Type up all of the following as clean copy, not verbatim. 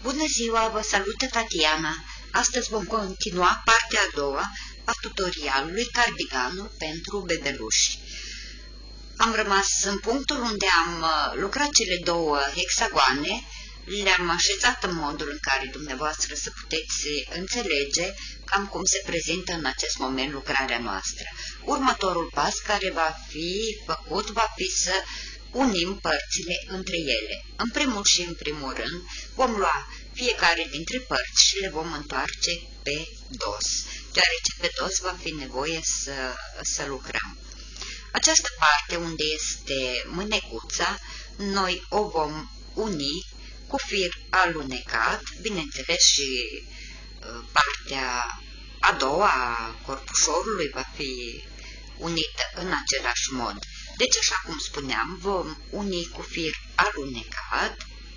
Bună ziua, vă salută Tatiana. Astăzi vom continua partea a doua a tutorialului cardiganul pentru bebeluși. Am rămas în punctul unde am lucrat cele două hexagoane, le-am așezat în modul în care dumneavoastră să puteți înțelege cam cum se prezintă în acest moment lucrarea noastră. Următorul pas care va fi făcut va fi să unim părțile între ele. În primul și în primul rând vom lua fiecare dintre părți și le vom întoarce pe dos, deoarece pe dos va fi nevoie să lucrăm. Această parte unde este mânecuța, noi o vom uni cu fir alunecat, bineînțeles și partea a doua a corpușorului va fi unită în același mod. Deci, așa cum spuneam, vom uni cu fir alunecat,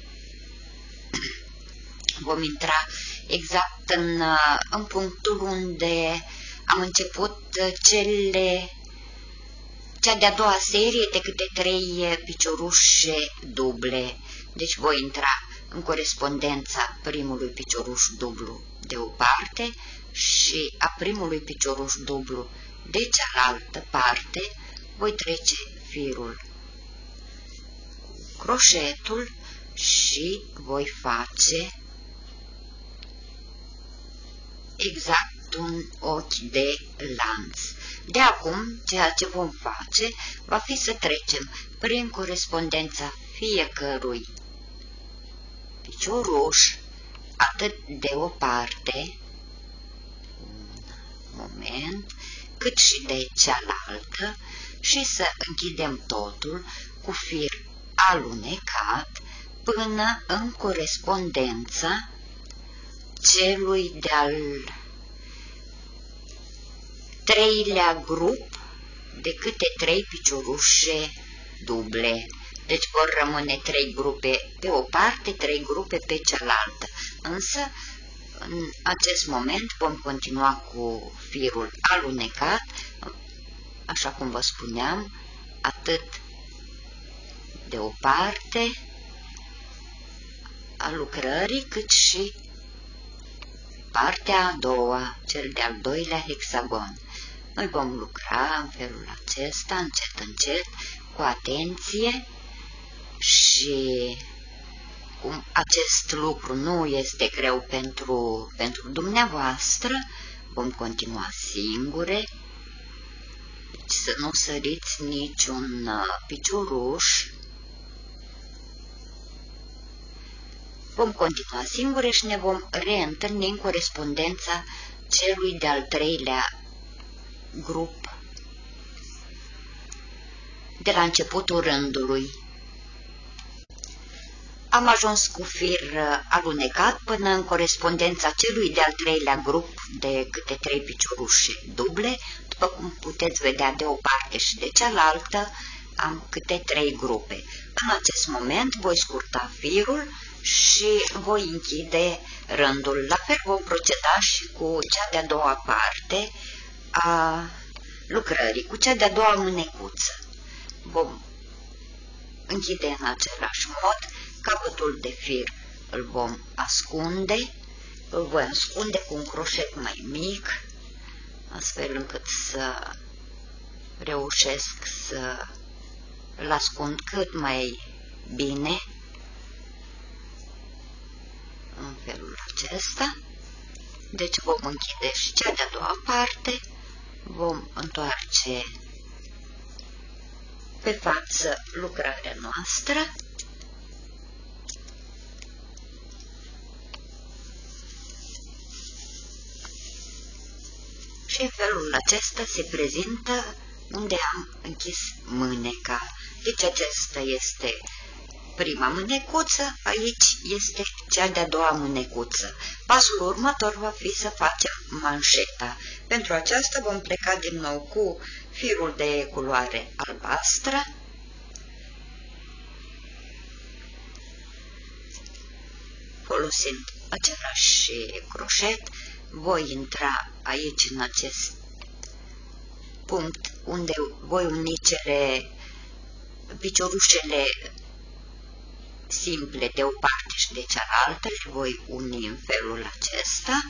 vom intra exact în punctul unde am început cea de-a doua serie de câte 3 piciorușe duble. Deci voi intra în corespondența primului picioruș dublu de o parte și a primului picioruș dublu de cealaltă parte. Voi trece firul cu croșetul și voi face exact un ochi de lanț. De acum, ceea ce vom face va fi să trecem prin corespondența fiecărui picioruș, atât de o parte, un moment, cât și de cealaltă, și să închidem totul cu fir alunecat până în corespondența celui de-al treilea grup de câte 3 piciorușe duble. Deci vor rămâne 3 grupe pe o parte, 3 grupe pe cealaltă. Însă, în acest moment vom continua cu firul alunecat, așa cum vă spuneam, atât de o parte a lucrării, cât și partea a doua, cel de-al doilea hexagon. Noi vom lucra în felul acesta, încet, încet, cu atenție, și cum acest lucru nu este greu pentru dumneavoastră, vom continua singure. Deci să nu săriți niciun picioruș. Vom continua singure și ne vom reîntâlni în corespondența celui de-al treilea grup de la începutul rândului. Am ajuns cu fir alunecat până în corespondența celui de-al treilea grup de câte 3 piciorușe duble. După cum puteți vedea, de o parte și de cealaltă am câte 3 grupe. În acest moment voi scurta firul și voi închide rândul. La fel vom proceda și cu cea de-a doua parte a lucrării, cu cea de-a doua mânecuță. Vom închide în același mod, capătul de fir îl vom ascunde, îl voi ascunde cu un croșet mai mic, astfel încât să reușesc să îl ascund cât mai bine, în felul acesta. Deci vom închide și cea de-a doua parte, vom întoarce pe față lucrarea noastră și în felul acesta se prezintă unde am închis mâneca. Deci acesta este prima mânecuță, aici este cea de-a doua mânecuță. Pasul următor va fi să facem manșeta. Pentru aceasta vom pleca din nou cu firul de culoare albastră, folosind același croșet. Voi intra aici în acest punct unde voi uni piciorușele simple de o parte și de cealaltă le voi uni în felul acesta.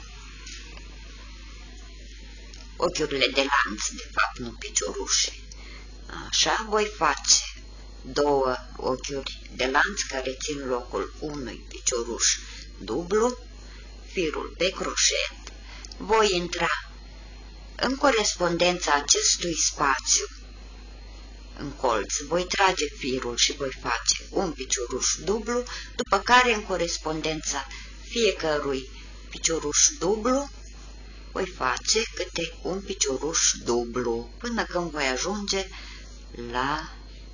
Ochiurile de lanț, de fapt nu piciorușe. Așa, voi face două ochiuri de lanț care țin locul unui picioruș dublu, firul pe croșet, voi intra în corespondența acestui spațiu în colț, voi trage firul și voi face un picioruș dublu, după care în corespondența fiecărui picioruș dublu voi face câte un picioruș dublu, până când voi ajunge la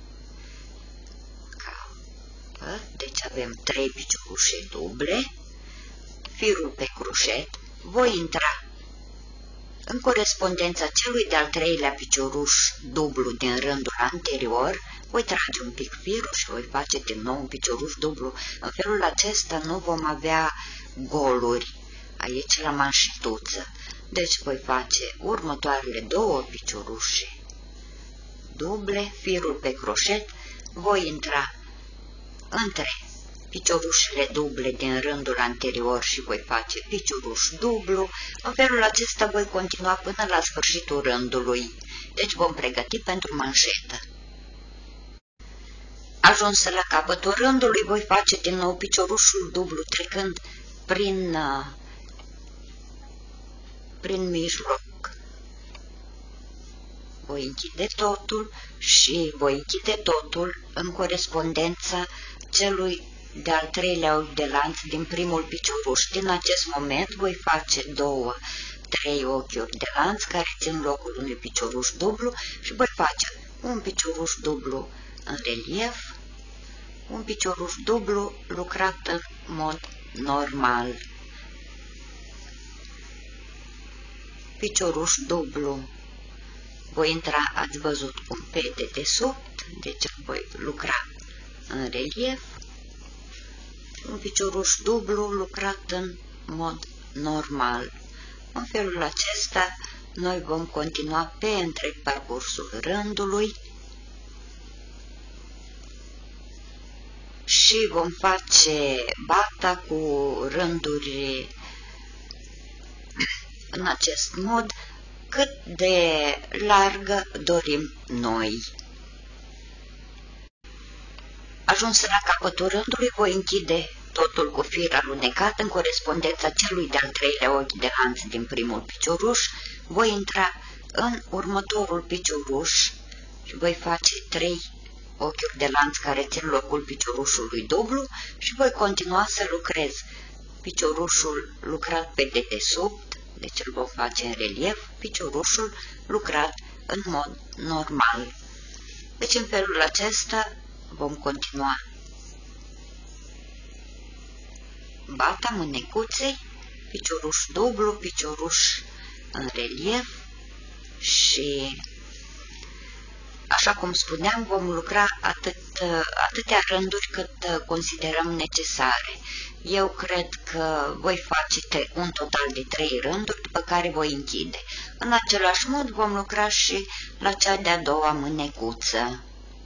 capăt. Deci avem 3 piciorușe duble, firul pe croșet, voi intra în corespondența celui de-al treilea picioruș dublu din rândul anterior, voi trage un pic firul și voi face din nou un picioruș dublu. În felul acesta nu vom avea goluri aici la manșetuță. Deci voi face următoarele două piciorușe duble, firul pe croșet, voi intra între piciorușele duble din rândul anterior și voi face picioruș dublu. În felul acesta voi continua până la sfârșitul rândului. Deci vom pregăti pentru manșetă. Ajuns la capătul rândului, voi face din nou piciorușul dublu trecând prin mijloc. Voi închide totul și voi închide totul în corespondența celui de-al treilea ochi de lanț din primul picioruș. Din acest moment voi face 2-3 ochiuri de lanț care țin locul unui picioruș dublu și voi face un picioruș dublu în relief, un picioruș dublu lucrat în mod normal, picioruș dublu. Voi intra, ați văzut, un pe dedesubt, deci voi lucra în relief, un picioruș dublu lucrat în mod normal. În felul acesta, noi vom continua pe întreg parcursul rândului și vom face bata cu rânduri în acest mod, cât de largă dorim noi. Ajuns la capătul rândului, voi închide totul cu fir alunecat în corespondența celui de-al treilea ochi de lanț din primul picioruș, voi intra în următorul picioruș și voi face 3 ochiuri de lanț care țin locul piciorușului dublu și voi continua să lucrez piciorușul lucrat pe dedesubt, deci îl vom face în relief, piciorușul lucrat în mod normal. Deci în felul acesta vom continua bata mânecuței, picioruș dublu, picioruș în relief și, așa cum spuneam, vom lucra atâtea rânduri cât considerăm necesare. Eu cred că voi face un total de 3 rânduri, după care voi închide. În același mod vom lucra și la cea de-a doua mânecuță.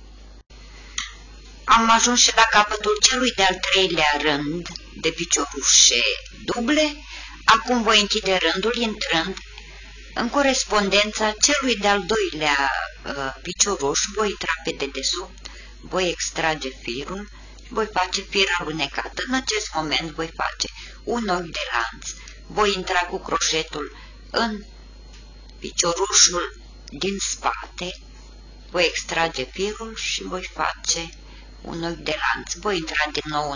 Am ajuns și la capătul celui de-al treilea rând de piciorușe duble. Acum voi închide rândul intrând în corespondența celui de-al doilea picioruș, voi intra pe dedesubt, voi extrage firul și voi face fir alunecat. În acest moment voi face un ochi de lanț, voi intra cu croșetul în piciorușul din spate, voi extrage firul și voi face un ochi de lanț. Voi intra din nou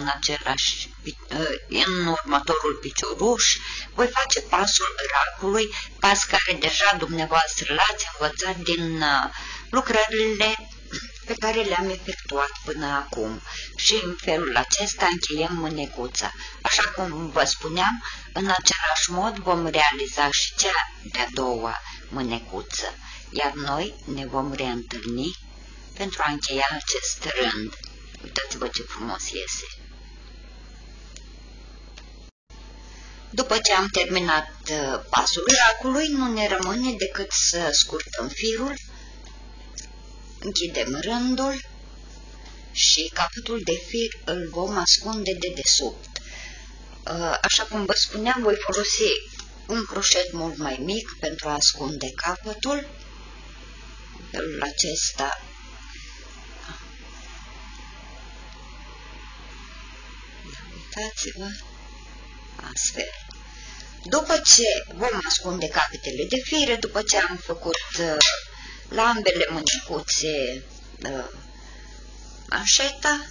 în următorul picioruș, voi face pasul racului, pas care deja dumneavoastră l-ați învățat din lucrările pe care le-am efectuat până acum. Și în felul acesta încheiem mânecuța. Așa cum vă spuneam, în același mod vom realiza și cea de-a doua mânecuță, iar noi ne vom reîntâlni pentru a încheia acest rând. Uitați-vă ce frumos iese! După ce am terminat pasul racului, nu ne rămâne decât să scurtăm firul, închidem rândul și capătul de fir îl vom ascunde dedesubt. Așa cum vă spuneam, voi folosi un croșet mult mai mic pentru a ascunde capătul. În felul acesta uitați-vă, astfel. După ce vom ascunde capetele de fire, după ce am făcut la ambele mânicuțe manșeta,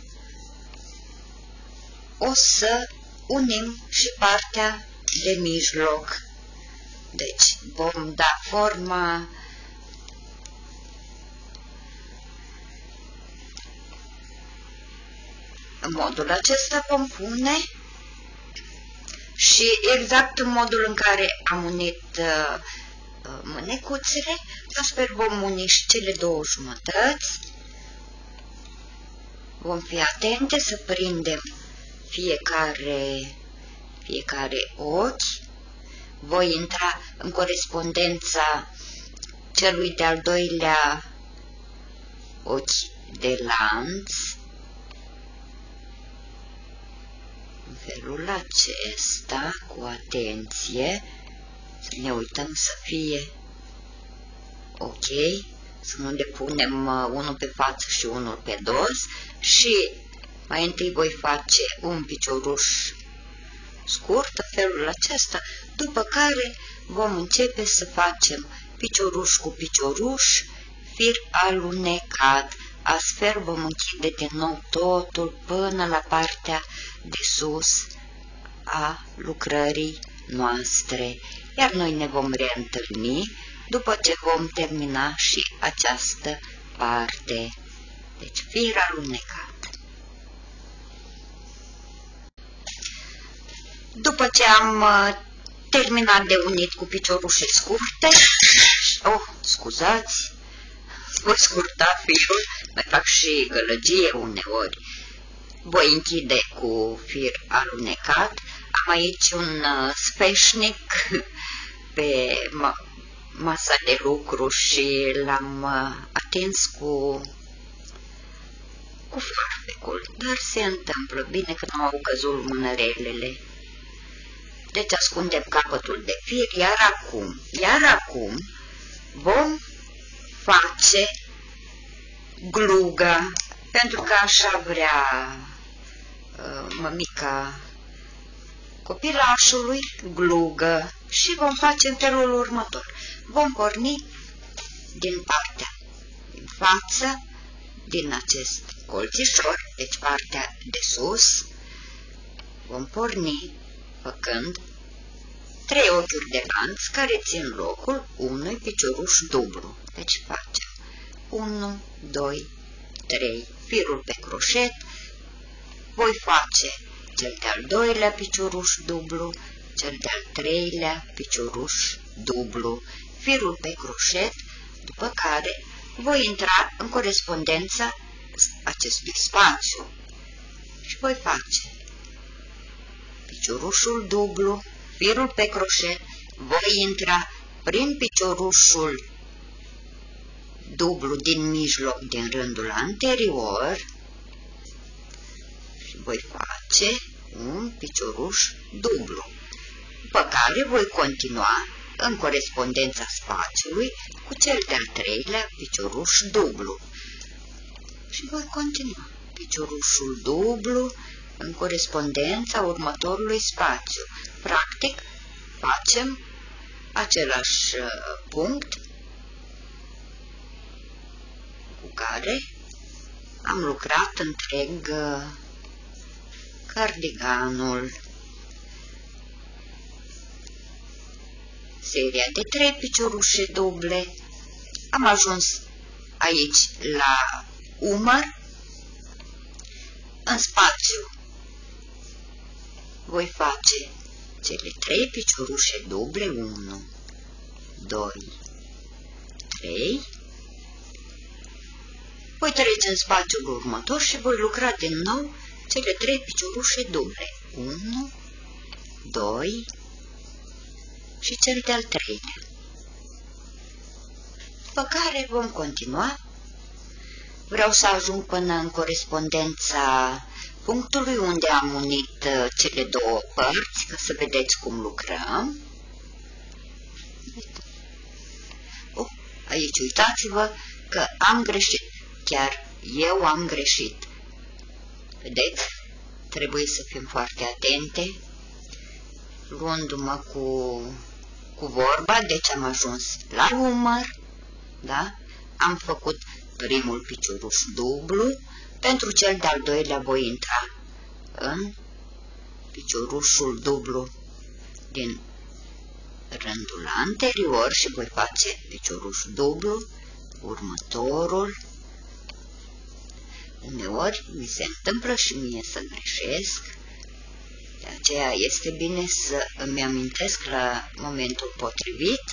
o să unim și partea de mijloc. Deci vom da forma în modul acesta, vom pune și exact în modul în care am unit mânecuțele, astfel vom uni și cele două jumătăți. Vom fi atente să prindem fiecare ochi. Voi intra în corespondența celui de-al doilea ochi de lanț. În felul acesta, cu atenție, să ne uităm să fie ok, să nu le punem unul pe față și unul pe dos și mai întâi voi face un picioruș scurt în felul acesta, după care vom începe să facem picioruș cu picioruș, fir alunecat. Astfel vom închide din nou totul până la partea de sus a lucrării noastre, iar noi ne vom reîntâlni după ce vom termina și această parte. Deci fir alunecat. După ce am terminat de unit cu piciorușe scurte, scuzați, voi scurta firul, mai fac și gălăgie uneori. Voi închide cu fir alunecat. Am aici un sfeșnic pe masa de lucru și l-am atins cu foarfecul, dar se întâmplă bine că nu au căzut mânărelele. Deci ascundem capătul de fir, iar acum vom face gluga, pentru că așa vrea mămica copilașului, glugă, și vom face în felul următor. Vom porni din partea din față, din acest colțișor, deci partea de sus, vom porni făcând 3 ochiuri de lanț care țin locul unui picioruș dublu. Deci facem 1, 2, 3, firul pe croșet, voi face cel de-al doilea picioruș dublu, cel de-al treilea picioruș dublu, firul pe croșet, după care voi intra în corespondența acestui spațiu și voi face piciorușul dublu, firul pe croșet, voi intra prin piciorușul dublu din mijloc, din rândul anterior, și voi face un picioruș dublu, după care voi continua în corespondența spațiului cu cel de-al treilea picioruș dublu și voi continua piciorușul dublu în corespondența următorului spațiu. Practic, facem același punct cu care am lucrat întreg cardiganul. Seria de 3 piciorușe duble. Am ajuns aici la umăr. În spațiu voi face cele 3 piciorușe duble, 1, 2, 3. Voi trece în spațiul următor și voi lucra din nou cele 3 piciorușe duble, 1, 2 și cel de-al treilea. După care vom continua. Vreau să ajung până în corespondența punctului unde am unit cele două părți, ca să vedeți cum lucrăm. Aici uitați-vă că am greșit, chiar eu am greșit. Vedeți? Trebuie să fim foarte atente, luându-mă cu vorba, deci am ajuns la umăr, da? Am făcut primul picioruș dublu, pentru cel de-al doilea voi intra în piciorușul dublu din rândul anterior și voi face picioruș dublu, următorul. Uneori mi se întâmplă și mie să greșesc, de aceea este bine să îmi amintesc la momentul potrivit,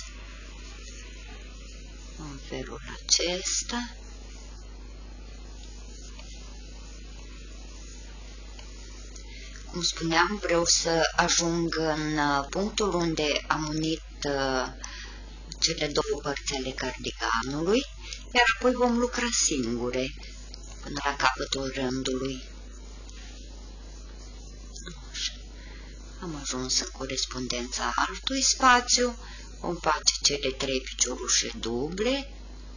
în felul acesta. Cum spuneam, vreau să ajung în punctul unde am unit cele două părți ale cardiganului, iar apoi vom lucra singure până la capătul rândului. Așa. Am ajuns în corespondența altui spațiu, vom face cele 3 piciorușe duble.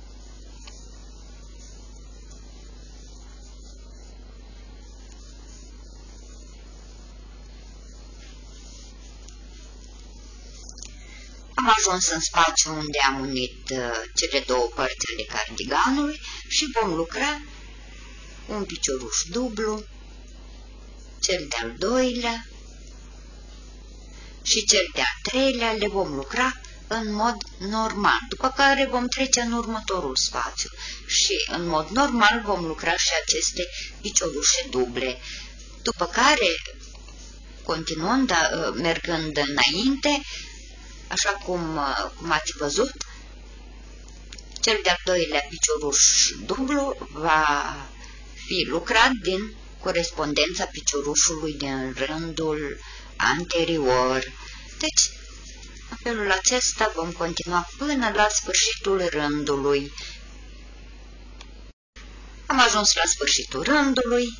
Am ajuns în spațiu unde am unit cele două părți ale cardiganului și vom lucra un picioruș dublu, cel de-al doilea și cel de-al treilea le vom lucra în mod normal, după care vom trece în următorul spațiu și în mod normal vom lucra și aceste piciorușe duble, după care, continuând, mergând înainte, așa cum ați văzut, cel de-al doilea picioruș dublu va fi lucrat din corespondența piciorușului din rândul anterior. Deci, în felul acesta vom continua până la sfârșitul rândului. Am ajuns la sfârșitul rândului.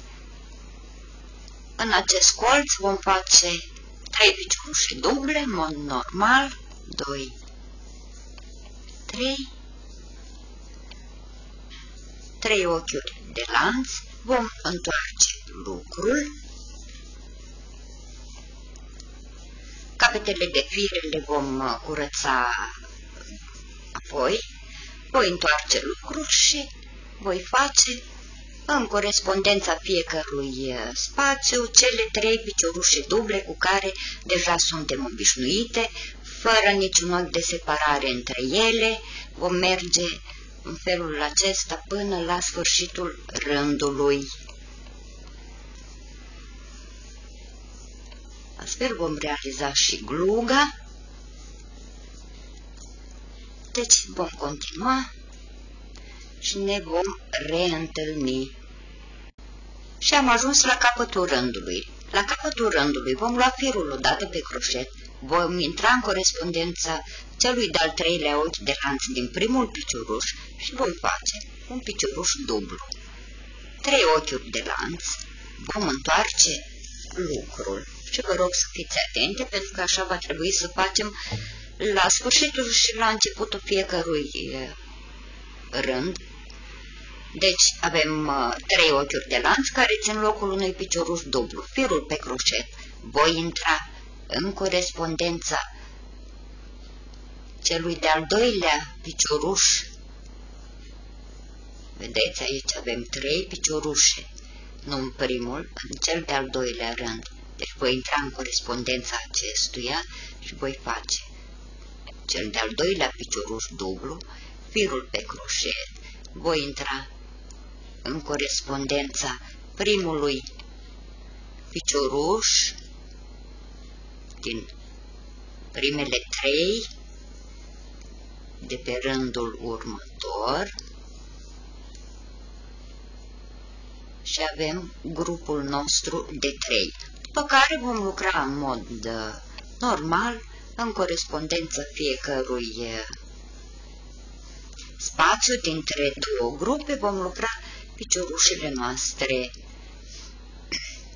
În acest colț vom face 3 piciorușe duble, în mod normal, 2, 3 ochiuri de lanț, vom întoarce lucrul, capetele de fire le vom curăța apoi, voi întoarce lucrul și voi face în corespondența fiecărui spațiu cele 3 piciorușe duble cu care deja suntem obișnuite, fără niciun ochi de separare între ele. Vom merge în felul acesta până la sfârșitul rândului. Astfel vom realiza și gluga. Deci vom continua și ne vom reîntâlni. Și am ajuns la capătul rândului. La capătul rândului vom lua firul odată pe croșet, vom intra în corespondența celui de-al treilea ochi de lanț din primul picioruș și vom face un picioruș dublu. 3 ochiuri de lanț, vom întoarce lucrul și vă rog să fiți atente pentru că așa va trebui să facem la sfârșitul și la începutul fiecărui rând. Deci avem 3 ochiuri de lanț care țin locul unui picioruș dublu. Firul pe croșet, voi intra în corespondența celui de-al doilea picioruș. Vedeți, aici avem 3 piciorușe, nu în primul, în cel de-al doilea rând. Deci voi intra în corespondența acestuia și voi face cel de-al doilea picioruș dublu, firul pe croșet, voi intra în corespondența primului picioruș din primele 3 de pe rândul următor și avem grupul nostru de 3, după care vom lucra în mod normal în corespondența fiecărui spațiu dintre 2 grupe, vom lucra piciorușele noastre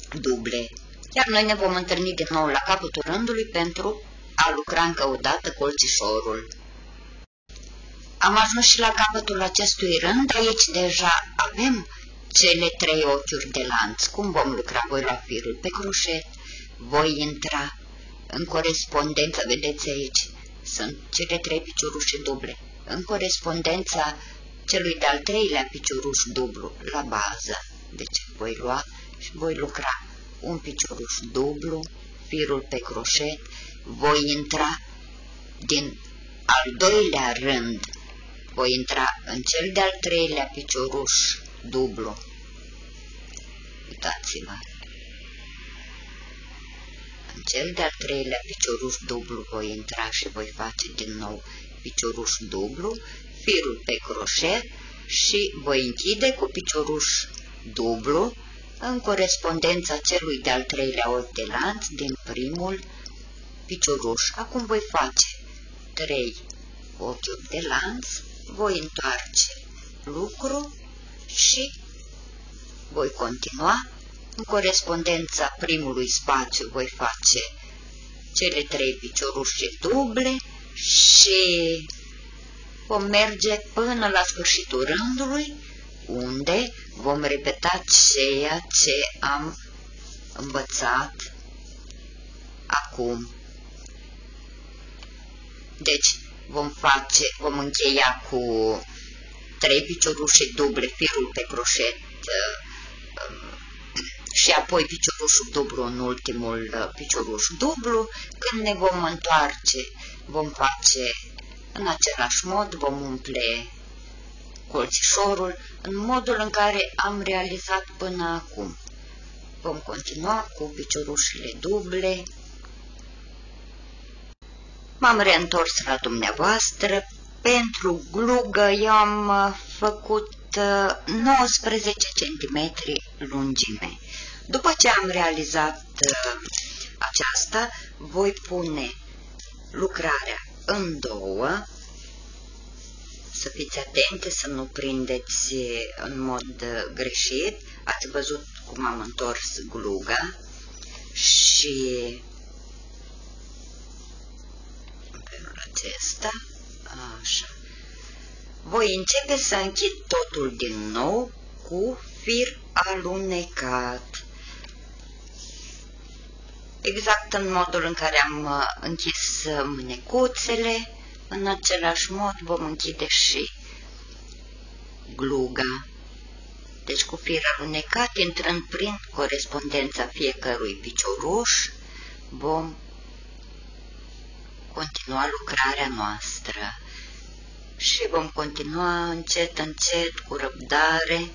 duble. Iar noi ne vom întâlni din nou la capătul rândului pentru a lucra încă o dată colțișorul. Am ajuns și la capătul acestui rând. Aici deja avem cele 3 ochiuri de lanț. Cum vom lucra? Voi lua firul pe croșet, voi intra în corespondență, vedeți aici, sunt cele 3 piciorușe duble, în corespondența celui de-al 3-lea picioruș dublu la bază. Deci voi lua și voi lucra un picioruș dublu, firul pe croșet, voi intra din al 2-lea rând, voi intra în cel de-al 3-lea picioruș dublu. Uitați-vă. În cel de-al 3-lea picioruș dublu voi intra și voi face din nou picioruș dublu, firul pe croșet și voi închide cu picioruș dublu în corespondența celui de-al 3-lea ochi de lanț din primul picioruș. Acum voi face 3 ochiuri de lanț, voi întoarce lucru și voi continua. În corespondența primului spațiu voi face cele 3 piciorușe duble și vom merge până la sfârșitul rândului, unde vom repeta ceea ce am învățat acum. Deci vom încheia cu 3 piciorușe duble, firul pe croșet și apoi piciorușul dublu în ultimul picioruș dublu. Când ne vom întoarce, vom face în același mod, vom umple colțișorul în modul în care am realizat până acum. Vom continua cu piciorușele duble. M-am reîntors la dumneavoastră. Pentru glugă eu am făcut 19 cm lungime. După ce am realizat aceasta, voi pune lucrarea în două. Să fiți atente să nu prindeți în mod greșit. Ați văzut cum am întors gluga și în felul acesta, așa. Voi începe să închid totul din nou cu fir alunecat. Exact în modul în care am închis mânecuțele, în același mod vom închide și gluga. Deci cu fir alunecat, intrând prin corespondența fiecărui picioruș, vom continua lucrarea noastră. Și vom continua încet, încet, cu răbdare.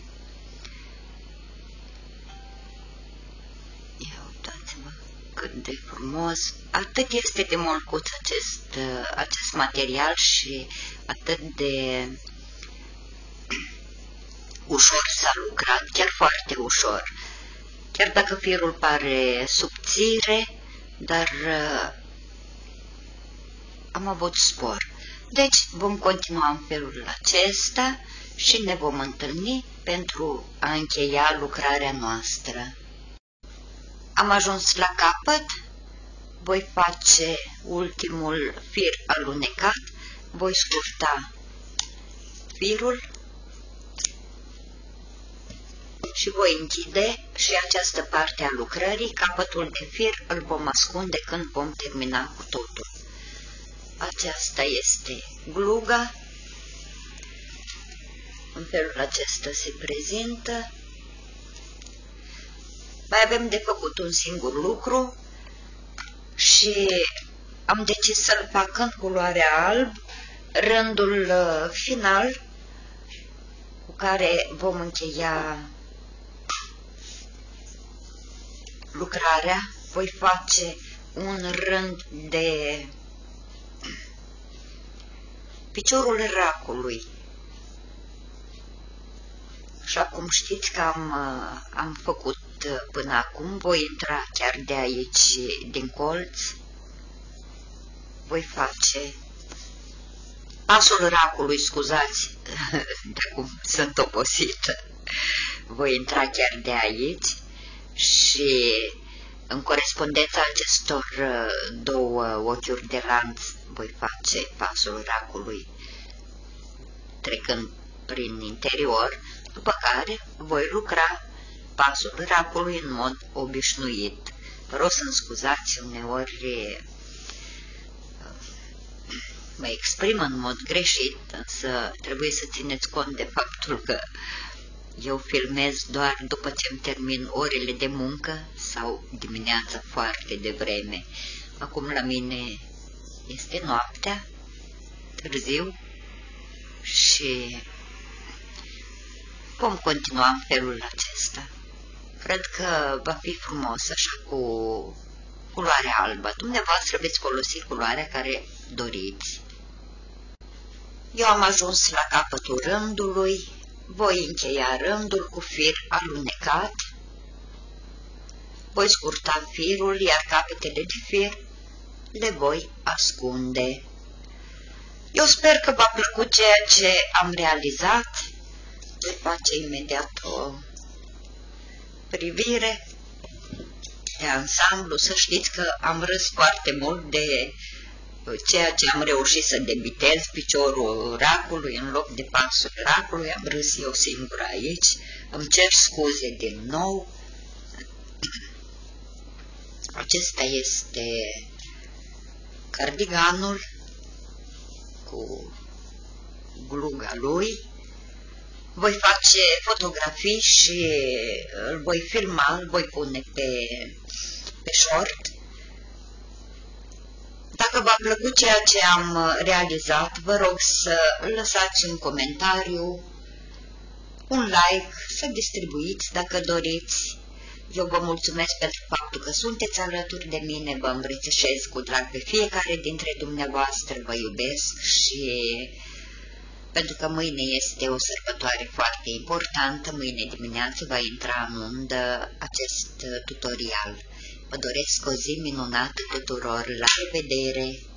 Ia uitați-vă cât de frumos, atât este de molcuț acest material și atât de ușor s-a lucrat, chiar foarte ușor. Chiar dacă firul pare subțire, dar am avut spor. Deci vom continua în felul acesta și ne vom întâlni pentru a încheia lucrarea noastră. Am ajuns la capăt, voi face ultimul fir alunecat, voi scurta firul și voi închide și această parte a lucrării. Capătul de fir îl vom ascunde când vom termina cu totul. Aceasta este gluga. În felul acesta se prezintă. Mai avem de făcut un singur lucru și am decis să-l fac în culoarea alb, rândul final cu care vom încheia lucrarea. Voi face un rând de piciorul racului. Așa cum știți că am făcut până acum, voi intra chiar de aici, din colț, voi face pasul racului, scuzați, de acum sunt obosită, voi intra chiar de aici și în corespondența acestor două ochiuri de lanț voi face pasul racului trecând prin interior, după care voi lucra pasul racului în mod obișnuit. Vă rog să-mi scuzați, uneori mă exprim în mod greșit, însă trebuie să țineți cont de faptul că eu filmez doar după ce îmi termin orele de muncă sau dimineața foarte devreme. Acum la mine este noaptea, târziu, și vom continua în felul acesta. Cred că va fi frumos așa cu culoarea albă. Dumneavoastră veți folosi culoarea care doriți. Eu am ajuns la capătul rândului, voi încheia rândul cu fir alunecat, voi scurta firul, iar capetele de fir le voi ascunde. Eu sper că v-a plăcut ceea ce am realizat. Voi face imediat o privire de ansamblu. Să știți că am râs foarte mult de ceea ce am reușit să debitez, piciorul racului în loc de pasul racului. Am râs eu singur aici. Îmi cer scuze din nou. Acesta este cardiganul cu gluga lui. Voi face fotografii și îl voi filma, îl voi pune pe short. Dacă v-a plăcut ceea ce am realizat, vă rog să lăsați un comentariu, un like, să distribuiți dacă doriți. Eu vă mulțumesc pentru faptul că sunteți alături de mine, vă îmbrățișez cu drag pe fiecare dintre dumneavoastră, vă iubesc și pentru că mâine este o sărbătoare foarte importantă, mâine dimineață va intra în undă acest tutorial. Vă doresc o zi minunată tuturor, la revedere!